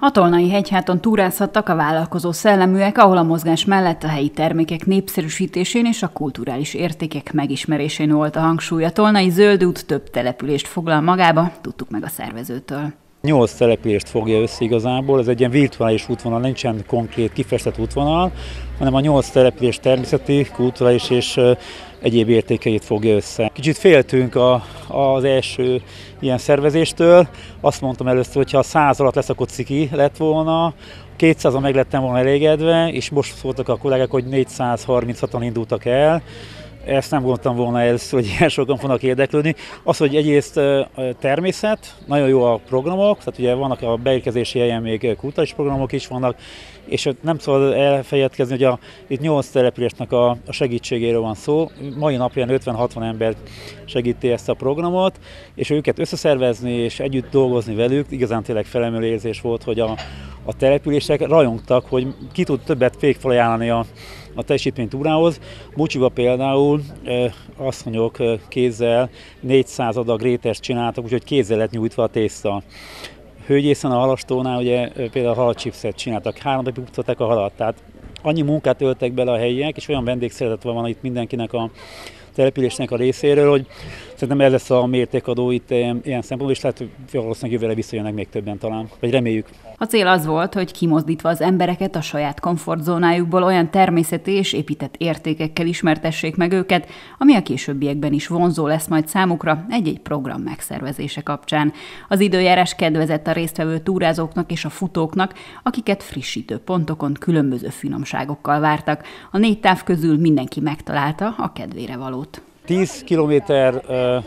A Tolnai hegyháton túrázhattak a vállalkozó szelleműek, ahol a mozgás mellett a helyi termékek népszerűsítésén és a kulturális értékek megismerésén volt a hangsúly. A Tolnai Zöld út több települést foglal magába, tudtuk meg a szervezőtől. 8 települést fogja össze igazából, ez egy ilyen virtuális útvonal, nincsen konkrét kifestett útvonal, hanem a 8 település természeti, kulturális és egyéb értékeit fogja össze. Kicsit féltünk az első ilyen szervezéstől, azt mondtam először, hogy ha 100 alatt lesz, akkor ciki lett volna, 200-an meg lettem volna elégedve, és most szóltak a kollégák, hogy 436-an indultak el. Ezt nem gondoltam volna először, hogy ilyen sokan fognak érdeklődni. Az, hogy egyrészt természet, nagyon jó a programok, tehát ugye vannak a beérkezési helyen még kulturális programok is vannak, és nem szabad elfeledkezni, hogy itt 8 településnek a segítségéről van szó. Mai napján 50-60 ember segíti ezt a programot, és őket összeszervezni és együtt dolgozni velük, igazán tényleg felemelő érzés volt, hogy a települések rajongtak, hogy ki tud többet felajánlani a teljesítménytúrához. Bucsiba például asszonyok kézzel 400 adag rétest csináltak, úgyhogy kézzel lett nyújtva a tészta. Hőgyészen a halastónál ugye például halacchipset csináltak, 3 napig mutatták a halat, tehát annyi munkát öltek bele a helyiek, és olyan vendégszeretet van itt mindenkinek a településnek a részéről, hogy szerintem ez lesz a mértékadó itt ilyen szempontból, és lehet, hogy valószínűleg jövőre visszajönnek még többen talán, vagy reméljük. A cél az volt, hogy kimozdítva az embereket a saját komfortzónájukból olyan természeti és épített értékekkel ismertessék meg őket, ami a későbbiekben is vonzó lesz majd számukra egy-egy program megszervezése kapcsán. Az időjárás kedvezett a résztvevő túrázóknak és a futóknak, akiket frissítő pontokon különböző finomságokkal vártak. A 4 táv közül mindenki megtalálta a kedvére valót. 10 kilométer,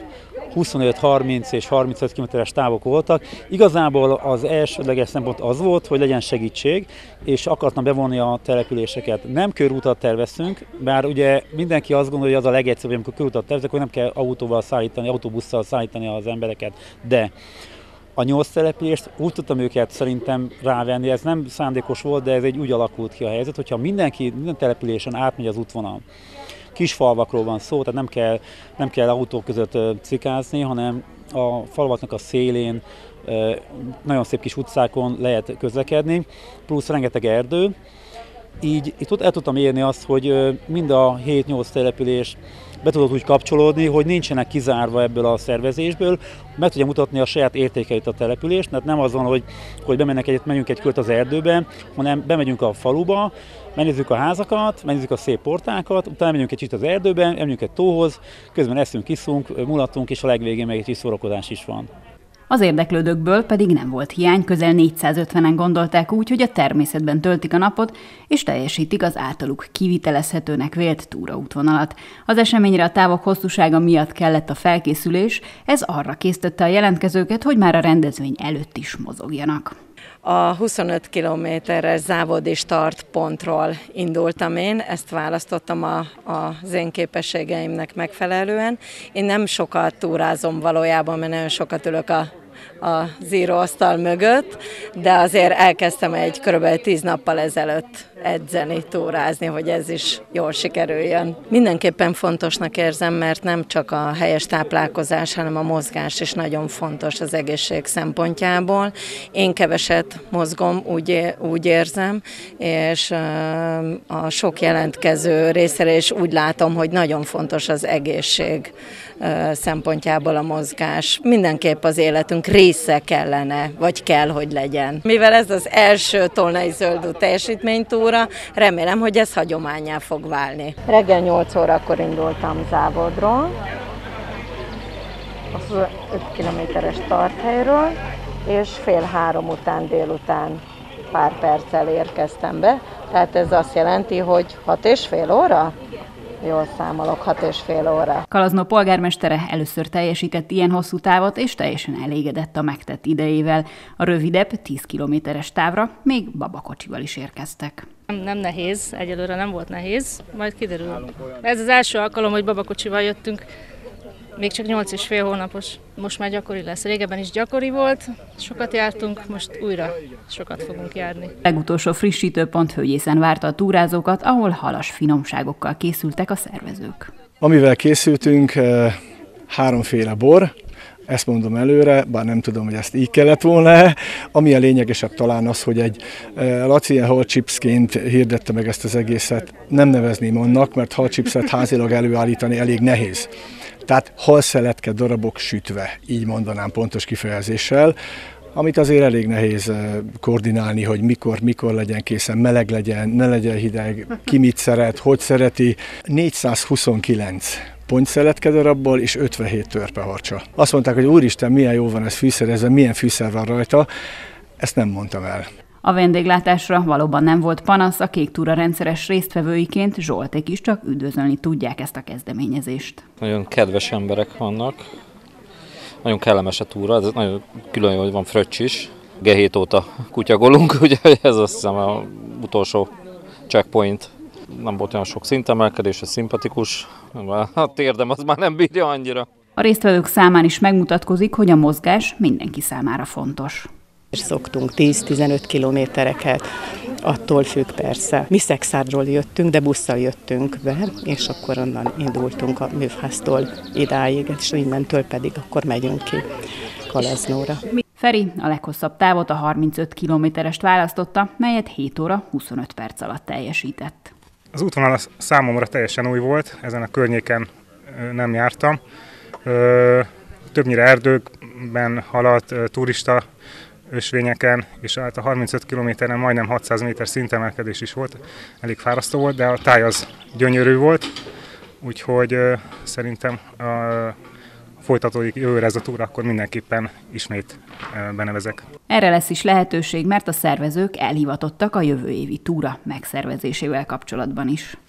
25, 30 és 35 kilométeres távok voltak. Igazából az elsődleges szempont az volt, hogy legyen segítség, és akartam bevonni a településeket. Nem körútat terveztünk, bár ugye mindenki azt gondolja, hogy az a legegyszerűbb, amikor körútat tervezek, hogy nem kell autóval szállítani, autóbusszal szállítani az embereket, de a 8 települést úgy tudtam őket szerintem rávenni, ez nem szándékos volt, de ez úgy alakult ki a helyzet, hogyha minden településen átmegy az útvonal. Kis falvakról van szó, tehát nem kell autók között cikázni, hanem a falvaknak a szélén, nagyon szép kis utcákon lehet közlekedni, plusz rengeteg erdő. Így itt el tudtam érni azt, hogy mind a 7-8 település be tudott úgy kapcsolódni, hogy nincsenek kizárva ebből a szervezésből, meg tudja mutatni a saját értékeit a települést, mert nem az van, hogy menjünk egy kört az erdőbe, hanem bemegyünk a faluba, megnézzük a házakat, megnézzük a szép portákat, utána megyünk egy kicsit az erdőbe, elmegyünk egy tóhoz, közben eszünk, iszunk, mulatunk, és a legvégén meg egy kis szórakozás is van. Az érdeklődőkből pedig nem volt hiány, közel 450-en gondolták úgy, hogy a természetben töltik a napot, és teljesítik az általuk kivitelezhetőnek vélt túraútvonalat. Az eseményre a távok hosszúsága miatt kellett a felkészülés, ez arra késztette a jelentkezőket, hogy már a rendezvény előtt is mozogjanak. A 25 kilométeres závodi startpontról indultam én, ezt választottam az én képességeimnek megfelelően. Én nem sokat túrázom valójában, mert nagyon sokat ülök a íróasztal mögött, de azért elkezdtem kb. 10 nappal ezelőtt edzeni, túrázni, hogy ez is jól sikerüljön. Mindenképpen fontosnak érzem, mert nem csak a helyes táplálkozás, hanem a mozgás is nagyon fontos az egészség szempontjából. Én keveset mozgom, úgy érzem, és a sok jelentkező részére is úgy látom, hogy nagyon fontos az egészség szempontjából a mozgás. Mindenképp az életünk része kellene, vagy kell, hogy legyen. Mivel ez az első Tolnai Zöld út teljesítménytúra, remélem, hogy ez hagyománnyá fog válni. Reggel 8 órakor indultam závodról, az 5 kilométeres starthelyről, és 2:30 után délután pár perccel érkeztem be. Tehát ez azt jelenti, hogy 6,5 óra? Jól számolok, 6,5 óra. Kalaznó polgármestere először teljesített ilyen hosszú távot, és teljesen elégedett a megtett idejével. A rövidebb, 10 kilométeres távra még babakocsival is érkeztek. Nem nehéz, egyelőre nem volt nehéz, majd kiderül. Ez az első alkalom, hogy babakocsival jöttünk, még csak 8,5 hónapos. Most már gyakori lesz. Régebben is gyakori volt, sokat jártunk, most újra sokat fogunk járni. Legutolsó frissítőpont Hőgyészen várta a túrázókat, ahol halas finomságokkal készültek a szervezők. Amivel készültünk, 3 féle bor, Ezt mondom előre, bár nem tudom, hogy ezt így kellett volna. Ami a lényegesebb talán az, hogy egy Laci halchipsként hirdette meg ezt az egészet. Nem nevezném annak, mert halchipset házilag előállítani elég nehéz. Tehát halszeletke darabok sütve, így mondanám pontos kifejezéssel, amit azért elég nehéz koordinálni, hogy mikor legyen készen, meleg legyen, ne legyen hideg, ki mit szeret, hogy szereti. 429 pontszeletke darabból és 57 törpeharcsa. Azt mondták, hogy úristen, milyen jó van ez fűszerezve, milyen fűszer van rajta, ezt nem mondtam el. A vendéglátásra valóban nem volt panasz, a Kék Túra rendszeres résztvevőiként Zsolték is csak üdvözölni tudják ezt a kezdeményezést. Nagyon kedves emberek vannak, nagyon kellemes a túra, ez nagyon külön jó, hogy van fröccs is. G7 óta kutyagolunk, ugye ez azt hiszem az utolsó checkpoint. Nem volt olyan sok szintemelkedés, ez szimpatikus, a térdem az már nem bírja annyira. A résztvevők számán is megmutatkozik, hogy a mozgás mindenki számára fontos. Szoktunk 10-15 kilométereket, attól függ persze. Mi Szexárdról jöttünk, de busszal jöttünk be, és akkor onnan indultunk a műfáztól idáig, és innentől pedig akkor megyünk ki Kalaznóra. Feri a leghosszabb távot, a 35 kilométerest választotta, melyet 7 óra 25 perc alatt teljesített. Az útvonal számomra teljesen új volt, ezen a környéken nem jártam. Többnyire erdőkben haladt, turista ösvényeken, és hát a 35 kilométeren majdnem 600 méter szintemelkedés is volt, elég fárasztó volt, de a táj az gyönyörű volt, úgyhogy szerintem folytatódik jövőre ez a túra, akkor mindenképpen ismét benevezek. Erre lesz is lehetőség, mert a szervezők elhivatottak a jövő évi túra megszervezésével kapcsolatban is.